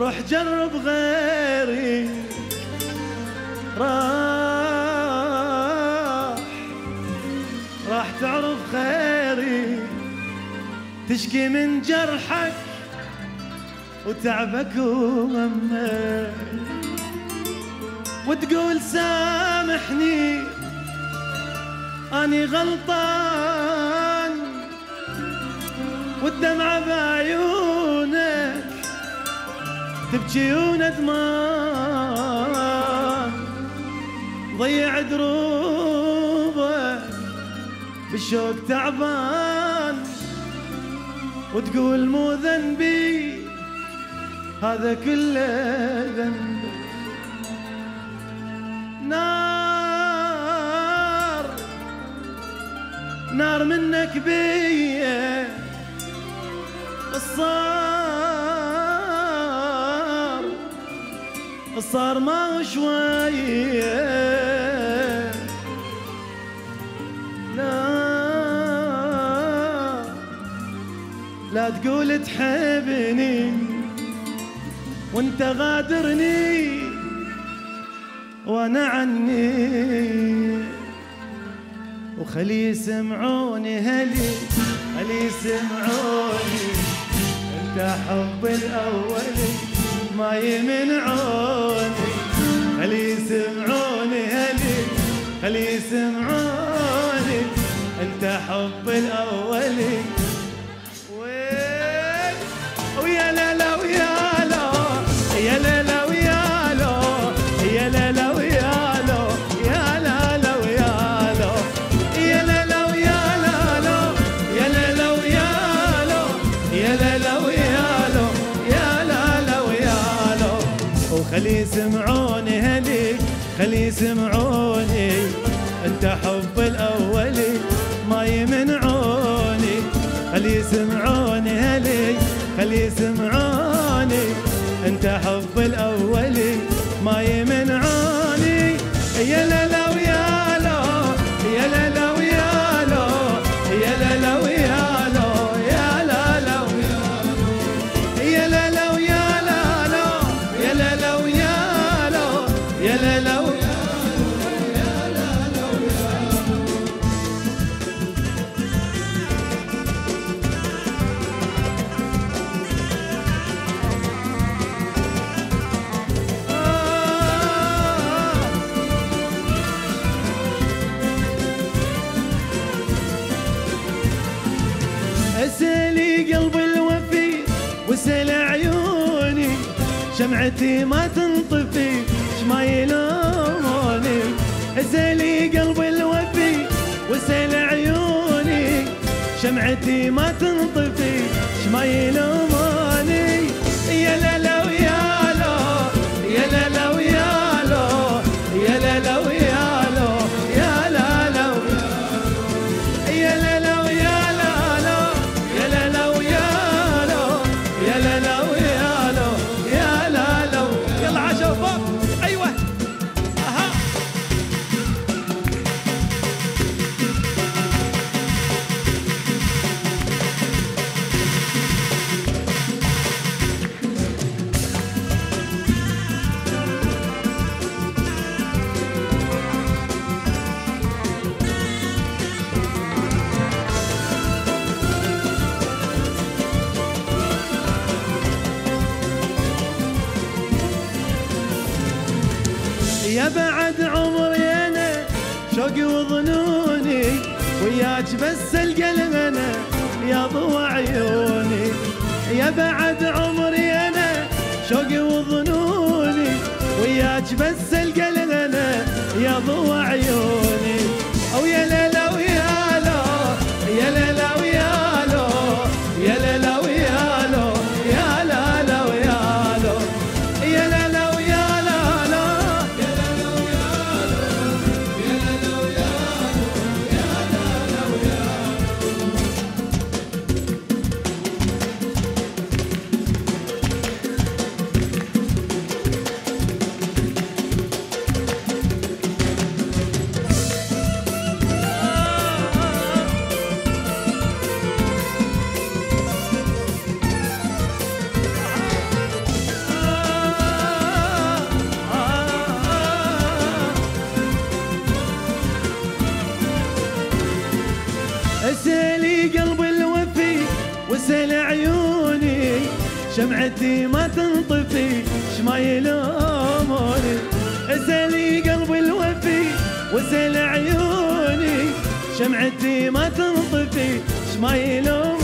روح جرب غيري راح تعرف خيري، تشكي من جرحك وتعبك وهمك، وتقول سامحني أني غلطان، والدمعة بعيونك تبكي وندمان، ضيع دروبك بالشوق تعبان، وتقول مو ذنبي هذا كله ذنبك. نار منك بيه الصار ما هو شويه، لا تقول تحبني وانت غادرني وانا عني، وخلي يسمعوني خلي يسمعوني، انت حب الاولي ما يمنعوني، خلي يسمعوني خلي يسمعوني، انت حب الاولي. ويا لا ويا لا يا لا ويا لا يا لا ويا لا يا لا ويا لا يا لا ويا لا يا لا ويا لا يا لا ويا لا يا لا ويا لا. وخلي يسمعوني خلي يسمعوني، انت حب الاولي ما يمنعوني، خلي يسمعوني خلي يسمعوني، انت حب الاولي ما يمنعوني. يا لا ويا لا يا لا ويا لا يا لا ويا لا يا لا ويا يا لا ويا لا يا لا ويا لا يا لا ويا اسالي قلبي الوفي واسال عيوني، شمعتي ما تنطفي شما يلوموني، اسالي قلبي الوفي واسال عيوني، شمعتي ما تنطفي شما يلوموني. يا لا ويا لا يا لا ويا لا يا لا ويا لا يا لا يا لا ويا لا يا لا ويا لا يا لا ويا لا يا لا. يلا عشا فوق ايوه اها. يا بعد عمري انا شوقي وظنوني، وياك بس القلب انا يا ضوى عيوني. يا بعد عمري انا شوقي وظنوني، وياك بس القلب انا يا ضوى عيوني. او يا لا ويا لا يا لا ويا لا يا لا ويا لا يا لا ويا لا يا لا ويا لا يا لا ويا لا يا لا ويا لا يا لا ويا لا. اسالي قلب الوفي واسال عيوني، شمعتي ما تنطفي شما يلوموني. اسالي قلب الوفي واسال عيوني، شمعتي ما تنطفي شما يلوموني.